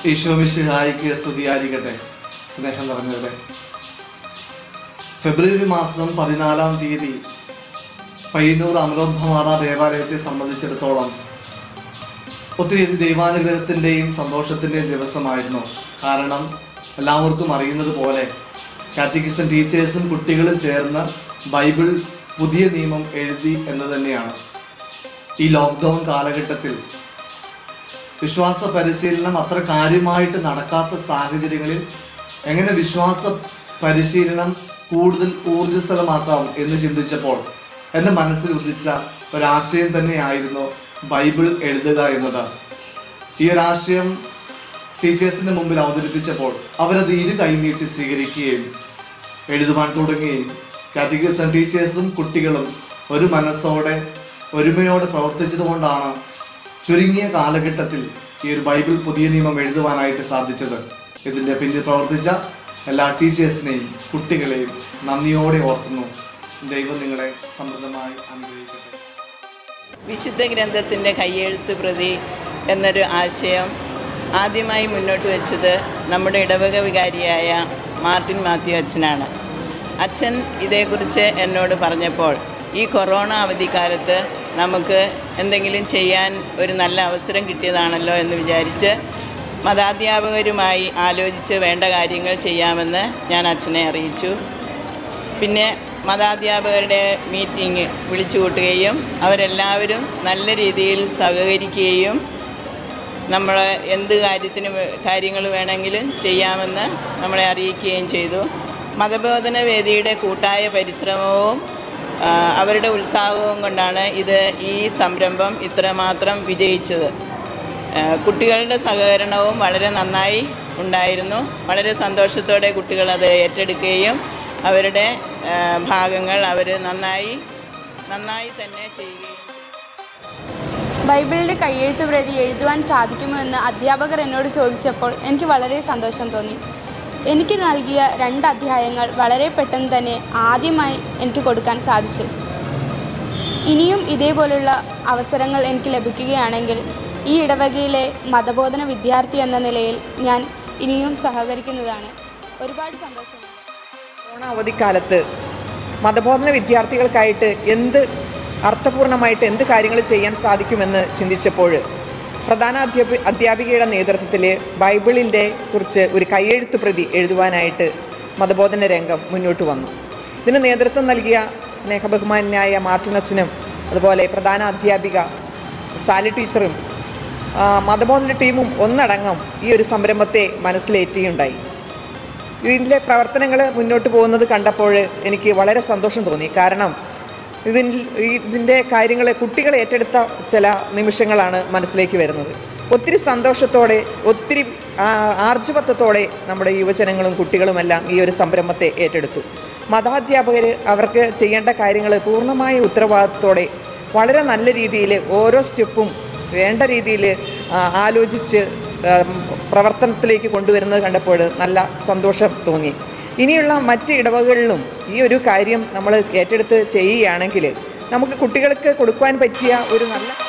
ഈശോമിശിഹായിക്ക് സ്തുതിയായിരിക്കട്ടെ. സ്നേഹം നിറഞ്ഞവരെ, ഫെബ്രുവരി മാസം 14-ാം തീയതി പയ്യന്നൂർ അമലോദ്ഭമാത ദേവാലയത്തെ സംബന്ധിച്ചിടത്തോളം ഒത്തിരി ദൈവാനുഗ്രഹത്തിൻ്റെയും സന്തോഷത്തിൻ്റെയും ദിവസമായിരുന്നു. കാരണം എല്ലാവർക്കും അറിയുന്നത് പോലെ കാറ്റക്കിസം ടീച്ചേഴ്സും കുട്ടികളും ചേർന്ന് ബൈബിൾ പുതിയ നിയമം എഴുതി എന്ന് തന്നെയാണ്. ഈ ലോക്ക്ഡൗൺ കാലഘട്ടത്തിൽ വിശ്വാസ പരിശീലനം അത്ര കാര്യമായിട്ട് നടക്കാത്ത സാഹചര്യങ്ങളിൽ എങ്ങനെ വിശ്വാസ പരിശീലനം കൂടുതൽ ഊർജ്ജസ്വലമാക്കാം എന്ന് ചിന്തിച്ചപ്പോൾ എൻ്റെ മനസ്സിൽ ഉദിച്ച ഒരാശയം തന്നെയായിരുന്നു ബൈബിൾ എഴുതുക എന്നത്. ഈ ഒരാശയം ടീച്ചേഴ്സിൻ്റെ മുമ്പിൽ അവതരിപ്പിച്ചപ്പോൾ അവരത് ഇരു കൈനീട്ടി സ്വീകരിക്കുകയും എഴുതുവാൻ തുടങ്ങുകയും കാറ്റക്കിസം ടീച്ചേഴ്സും കുട്ടികളും ഒരു മനസ്സോടെ ഒരുമയോടെ പ്രവർത്തിച്ചതുകൊണ്ടാണ് ചുരുങ്ങിയ കാലഘട്ടത്തിൽ ഈ ഒരു ബൈബിൾ പുതിയ നിയമം എഴുതുവാനായിട്ട് സാധിച്ചത്. ഇതിൻ്റെ പിന്നിൽ പ്രവർത്തിച്ച എല്ലാ ടീച്ചേഴ്സിനെയും കുട്ടികളെയും നന്ദിയോടെ ഓർക്കുന്നു. ദൈവം നിങ്ങളെ സമൃദ്ധമായി അനുഗ്രഹിക്കട്ടെ. വിശുദ്ധ ഗ്രന്ഥത്തിൻ്റെ കയ്യെഴുത്ത് പ്രതി എന്നൊരു ആശയം ആദ്യമായി മുന്നോട്ട് വെച്ചത് നമ്മുടെ ഇടവക വികാരിയായ മാർട്ടിൻ മാത്യു അച്ഛനാണ്. അച്ഛൻ ഇതേക്കുറിച്ച് എന്നോട് പറഞ്ഞപ്പോൾ ഈ കൊറോണ അവധിക്കാലത്ത് നമുക്ക് എന്തെങ്കിലും ചെയ്യാൻ ഒരു നല്ല അവസരം കിട്ടിയതാണല്ലോ എന്ന് വിചാരിച്ച് മതാധ്യാപകരുമായി ആലോചിച്ച് വേണ്ട കാര്യങ്ങൾ ചെയ്യാമെന്ന് ഞാൻ അച്ഛനെ അറിയിച്ചു. പിന്നെ മതാധ്യാപകരുടെ മീറ്റിംഗ് വിളിച്ചു കൂട്ടുകയും അവരെല്ലാവരും നല്ല രീതിയിൽ സഹകരിക്കുകയും നമ്മൾ എന്ത് കാര്യങ്ങൾ വേണമെങ്കിലും ചെയ്യാമെന്ന് നമ്മളെ അറിയിക്കുകയും ചെയ്തു. മതബോധന വേദിയുടെ കൂട്ടായ പരിശ്രമവും അവരുടെ ഉത്സാഹവും കൊണ്ടാണ് ഈ സംരംഭം ഇത്രമാത്രം വിജയിച്ചത്. കുട്ടികളുടെ സഹകരണവും വളരെ നന്നായി ഉണ്ടായിരുന്നു. വളരെ സന്തോഷത്തോടെ കുട്ടികൾ അത് ഏറ്റെടുക്കുകയും അവരുടെ ഭാഗങ്ങൾ അവർ നന്നായി തന്നെ ചെയ്യുകയും ചെയ്തു. ബൈബിളിൻ്റെ കയ്യെഴുത്ത് പ്രതി എഴുതുവാൻ സാധിക്കുമോ എന്ന് അധ്യാപകർ എന്നോട് ചോദിച്ചപ്പോൾ എനിക്ക് വളരെ സന്തോഷം തോന്നി. എനിക്ക് നൽകിയ 2 അധ്യായങ്ങൾ വളരെ പെട്ടെന്ന് തന്നെ ആദ്യമായി എനിക്ക് കൊടുക്കാൻ സാധിച്ചു. ഇനിയും ഇതേപോലുള്ള അവസരങ്ങൾ എനിക്ക് ലഭിക്കുകയാണെങ്കിൽ ഈ ഇടവകയിലെ മതബോധന വിദ്യാർത്ഥി എന്ന നിലയിൽ ഞാൻ ഇനിയും സഹകരിക്കുന്നതാണ്. ഒരുപാട് സന്തോഷമുണ്ട്. കൊറോണ അവധിക്കാലത്ത് മതബോധന വിദ്യാർത്ഥികൾക്കായിട്ട് അർത്ഥപൂർണമായിട്ട് എന്ത് കാര്യങ്ങൾ ചെയ്യാൻ സാധിക്കുമെന്ന് ചിന്തിച്ചപ്പോൾ പ്രധാന അധ്യാപികയുടെ നേതൃത്വത്തിൽ ബൈബിളിൻ്റെ കുറിച്ച് ഒരു കയ്യെഴുത്ത് പ്രതി എഴുതുവാനായിട്ട് മതബോധന രംഗം മുന്നോട്ട് വന്നു. ഇതിന് നേതൃത്വം നൽകിയ സ്നേഹബഹുമാനായ മാർട്ടിൻ അച്ഛനും അതുപോലെ പ്രധാന അധ്യാപിക സാലി ടീച്ചറും മതബോധന ടീമും ഒന്നടങ്കം ഈ ഒരു സംരംഭത്തെ മനസ്സിലേറ്റുകയുണ്ടായി. ഇതിൻ്റെ പ്രവർത്തനങ്ങൾ മുന്നോട്ട് പോകുന്നത് കണ്ടപ്പോൾ എനിക്ക് വളരെ സന്തോഷം തോന്നി. കാരണം ഇതിൻ്റെ കാര്യങ്ങൾ കുട്ടികൾ ഏറ്റെടുത്ത ചില നിമിഷങ്ങളാണ് മനസ്സിലേക്ക് വരുന്നത്. ഒത്തിരി സന്തോഷത്തോടെ ഒത്തിരി ആർജവത്വത്തോടെ നമ്മുടെ യുവജനങ്ങളും കുട്ടികളുമെല്ലാം ഈ ഒരു സംരംഭത്തെ ഏറ്റെടുത്തു. മതാധ്യാപകർ അവർക്ക് ചെയ്യേണ്ട കാര്യങ്ങൾ പൂർണ്ണമായ ഉത്തരവാദിത്തത്തോടെ വളരെ നല്ല രീതിയിൽ ഓരോ സ്റ്റെപ്പും വേണ്ട രീതിയിൽ ആലോചിച്ച് പ്രവർത്തനത്തിലേക്ക് കൊണ്ടുവരുന്നത് കണ്ടപ്പോൾ നല്ല സന്തോഷം തോന്നി. ഇനിയുള്ള മറ്റ് ഇടവകളിലും ഈ ഒരു കാര്യം നമ്മൾ ഏറ്റെടുത്ത് ചെയ്യുകയാണെങ്കിൽ നമുക്ക് കുട്ടികൾക്ക് കൊടുക്കുവാൻ പറ്റിയ ഒരു നല്ല